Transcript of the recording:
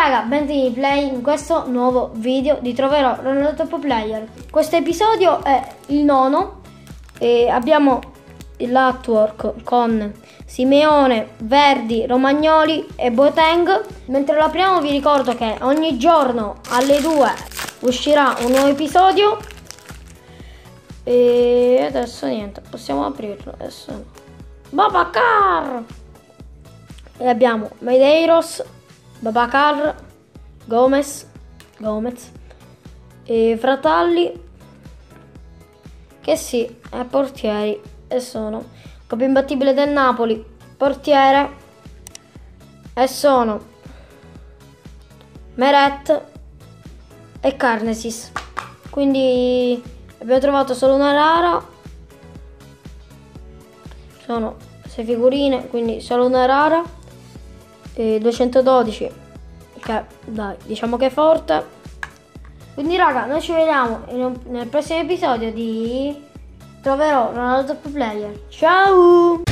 raga, benvenuti play in questo nuovo video di Troverò Ronaldo Top Player. Questo episodio è il nono e abbiamo l'artwork con Simeone, Verdi, Romagnoli e Boateng. Mentre lo apriamo vi ricordo che ogni giorno alle 2 uscirà un nuovo episodio. E adesso niente, possiamo aprirlo adesso. Babacar! E abbiamo Medeiros, Babacar, Gomez e Fratalli, che sì, è portieri e sono copia imbattibile del Napoli, portiere, e sono Meret e Carnesis. Quindi abbiamo trovato solo una rara, sono 6 figurine, quindi solo una rara, e 212 che dai, diciamo che è forte. Quindi raga, noi ci vediamo nel prossimo episodio di Troverò Ronaldo Top Player. Ciao!